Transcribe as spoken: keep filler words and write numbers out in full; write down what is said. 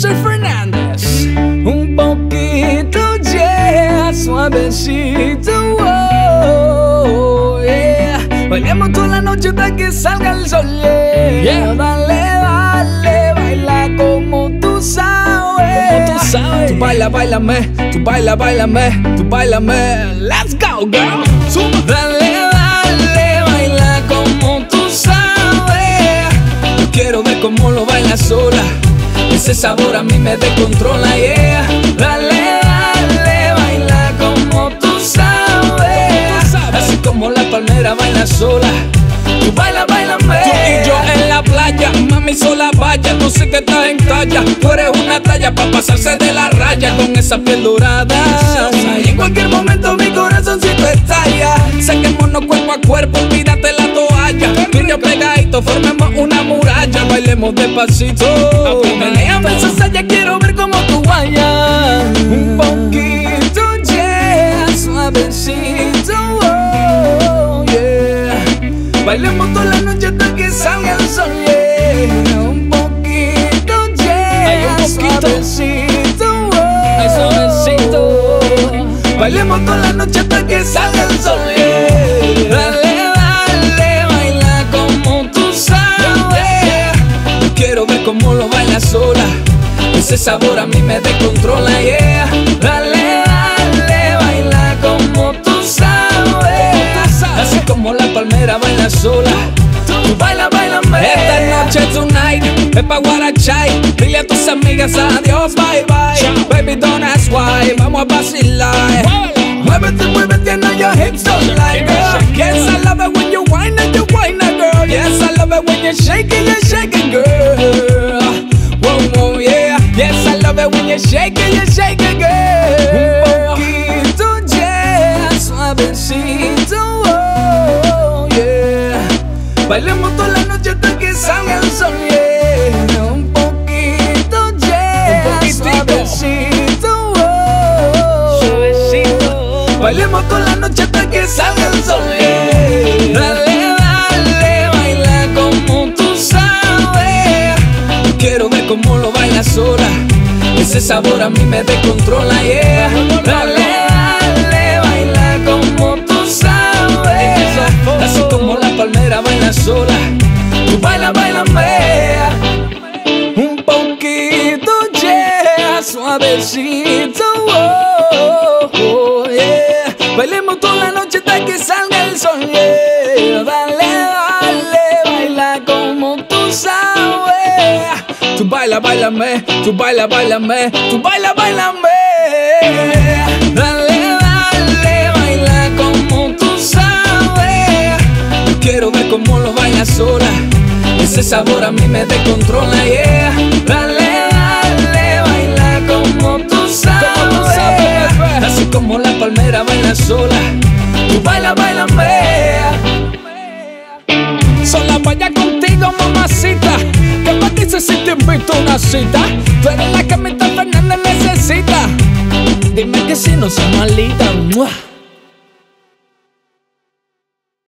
José Fernández. Un poquito, yeah, suavecito, oh, yeah. Bailemos toda la noche hasta que salga el sol, yeah, yeah. Dale, dale, baila como tú sabes. Como tú sabes. Tú baila, bailame, tú baila, bailame, tú bailame. Let's go, girl. Suma. Dale, dale, baila como tú sabes. Yo quiero ver cómo lo baila sola. Ese sabor a mí me descontrola, yeah. Dale, dale, baila como tú sabes. Así como la palmera baila sola. Tú baila, bailame. Tú y yo en la playa, mami sola vaya. Tú sí que estás en talla. Tú eres una talla pa' pasarse de la raya. Con esa piel dorada. Y en cualquier momento mi corazoncito estalla. Saquémonos cuerpo a cuerpo, olvídate la toalla. Tú y yo pegadito, formemos una muralla. Bailemos despacito. Menéame esa saya, quiero ver cómo tú vayas. Un poquito, yeah, suavecito, oh, yeah. Bailemos toda la noche hasta que salga el sol, yeah. Un poquito, yeah, ay, un poquito. Suavecito, oh, ay, suavecito. Bailemos toda la noche hasta que salga el sol, yeah. Dale, dale, baila como tú sabes. Yo quiero ver cómo lo baila sola. Ese sabor a mí me descontrola, yeah. Dale, dale, baila como tú sabes. Así como la palmera baila sola. Tú baila, bailame. Esta noche tonight es pa' guarachai. Dile a tus amigas adiós, bye bye. Baby, don't ask why. Vamos a vacilar. Muévete, muévete, now your hips don't lie, girl. Yes, I love it when you whine and you whine, girl. Yes, I love it when you shake it, you shake it, girl. Whoa, whoa, yeah. Yes, I love it when you shake it, you shake it, girl. Un poquito, yeah, suavecito, oh, yeah. Bailemos toda la noche hasta que salga el sol, yeah. Un poquito, yeah, un suavecito, oh, suavecito. Bailemos toda la noche hasta que salga el sol, yeah. Dale, dale, baila como tú sabes. Yo quiero ver cómo lo baila sola. Ese sabor a mí me descontrola, yeah. Dale, dale, baila como tú sabes. Así como la palmera baila sola. Tú baila, bailame. Un poquito, yeah, suavecito, oh, oh, yeah. Bailemos toda la noche hasta que salga el sol, yeah. Dale, dale, baila como tú sabes. Tú baila, bailame, tú baila, bailame, tú baila, bailame. Dale, dale, baila como tú sabes. Yo quiero ver cómo lo baila sola. Ese sabor a mí me descontrola, yeah. Dale, dale, baila como tú sabes. Así como la palmera baila sola. Tú baila, bailame. Sola vaya contigo, mamacita. ¿Qué más dices si te invito a una cita? Tú eres la que mi Fernández necesita. Dime que si no soy malita.